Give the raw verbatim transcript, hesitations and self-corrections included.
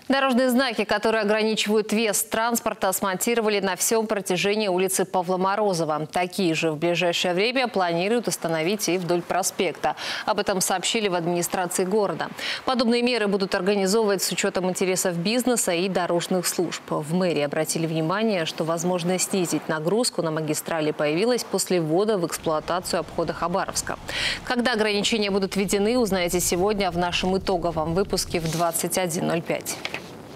Дорожные знаки, которые ограничивают вес транспорта, смонтировали на всем протяжении улицы Павла Морозова. Такие же в ближайшее время планируют установить и вдоль проспекта. Об этом сообщили в администрации города. Подобные меры будут организовывать с учетом интересов бизнеса и дорожных служб. В мэрии обратили внимание, что возможность снизить нагрузку на магистрали появилась после ввода в эксплуатацию обхода Хабаровска. Когда ограничения будут введены, узнаете сегодня в нашем итоговом выпуске в двадцать один ноль пять.